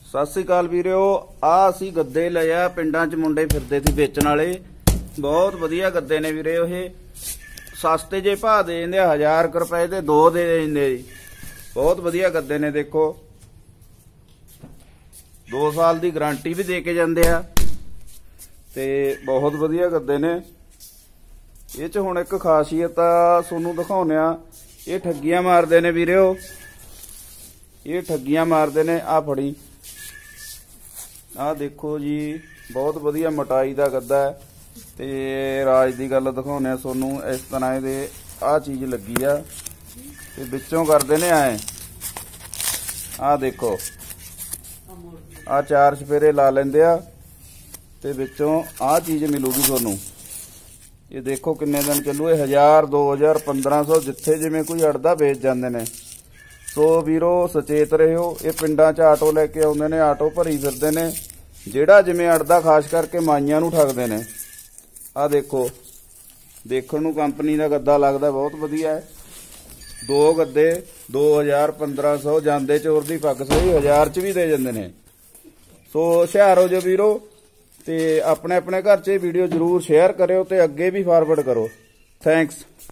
ਸਤਿ ਸ੍ਰੀ ਅਕਾਲ ਵੀਰਿਓ। ਆ ਅਸੀਂ ਗੱਦੇ ਲਏ ਆ, ਪਿੰਡਾਂ 'ਚ ਮੁੰਡੇ ਫਿਰਦੇ ਸੀ ਵੇਚਣ ਵਾਲੇ। ਬਹੁਤ ਵਧੀਆ ਗੱਦੇ ਨੇ ਵੀਰੇ। ਇਹ ਸਸਤੇ ਜੇ ਭਾਅ ਦੇ ਦਿੰਦੇ ਆ, 1000 ਰੁਪਏ ਦੇ 2 ਦੇ ਦਿੰਦੇ ਜੀ। ਬਹੁਤ ਵਧੀਆ ਗੱਦੇ ਨੇ। ਦੇਖੋ 2 ਸਾਲ ਦੀ ਗਾਰੰਟੀ ਵੀ ਦੇ ਕੇ ਜਾਂਦੇ ਆ ਤੇ ਬਹੁਤ ਵਧੀਆ ਗੱਦੇ ਨੇ। ਇਹ 'ਚ ਹੁਣ ਇੱਕ ਖਾਸੀਅਤ ਆ ਤੁਹਾਨੂੰ ਦਿਖਾਉਂਦੇ ਆ। ਇਹ ਠੱਗੀਆਂ ਮਾਰਦੇ ਨੇ ਵੀਰਿਓ, ਇਹ ਠੱਗੀਆਂ ਮਾਰਦੇ ਨੇ। ਆ ਫੜੀ, ਆਹ ਦੇਖੋ ਜੀ, ਬਹੁਤ ਵਧੀਆ ਮੋਟਾਈ ਦਾ ਗੱਦਾ ਹੈ। ਤੇ ਰਾਜ ਦੀ ਗੱਲ ਦਿਖਾਉਂਦੇ ਆ ਤੁਹਾਨੂੰ। ਇਸ ਤਰ੍ਹਾਂ ਇਹਦੇ ਆਹ ਚੀਜ਼ ਲੱਗੀ ਆ ਤੇ ਵਿੱਚੋਂ ਕਰਦੇ ਨੇ ਐ। ਆਹ ਦੇਖੋ, ਆਹ 4 ਸਪੇਰੇ ਲਾ ਲੈਂਦੇ ਆ ਤੇ ਵਿੱਚੋਂ ਆਹ ਚੀਜ਼ ਮਿਲੂਗੀ ਤੁਹਾਨੂੰ। ਇਹ ਦੇਖੋ ਕਿੰਨੇ ਦਿਨ ਚੱਲੂ। ਇਹ 1000 2000 1500 ਜਿੱਥੇ ਜਿਵੇਂ ਕੋਈ ਅੜਦਾ ਵੇਚ ਜਾਂਦੇ ਨੇ। ਸੋ ਵੀਰੋ ਸੁਚੇਤ ਰਹਿਓ। ਇਹ ਪਿੰਡਾਂ 'ਚ ਆਟੋ ਲੈ ਕੇ ਆਉਂਦੇ ਨੇ, ਆਟੋ ਭਰੀ ਫਿਰਦੇ ਨੇ। ਜਿਹੜਾ ਜਿਵੇਂ ਅੜਦਾ ਖਾਸ ਕਰਕੇ ਮਾਈਆਂ ਨੂੰ ਠੱਗਦੇ ਨੇ। ਆਹ ਦੇਖੋ, ਦੇਖਣ ਨੂੰ ਕੰਪਨੀ ਦਾ ਗੱਦਾ ਲੱਗਦਾ, ਬਹੁਤ ਵਧੀਆ ਹੈ। 2 ਗੱਦੇ 2000 1500 ਜਾਂਦੇ ਚੋਰ ਦੀ ਪੱਗ ਸਹੀ 1000 'ਚ ਵੀ ਦੇ ਜਾਂਦੇ ਨੇ। ਸੋ ਹੁਸ਼ਿਆਰ ਹੋ ਜੋ ਵੀਰੋ। ਤੇ ਆਪਣੇ ਆਪਣੇ ਘਰ 'ਚ ਇਹ ਵੀਡੀਓ ਜ਼ਰੂਰ ਸ਼ੇਅਰ ਕਰਿਓ ਤੇ ਅੱਗੇ ਵੀ ਫਾਰਵਰਡ ਕਰੋ। ਥੈਂਕਸ।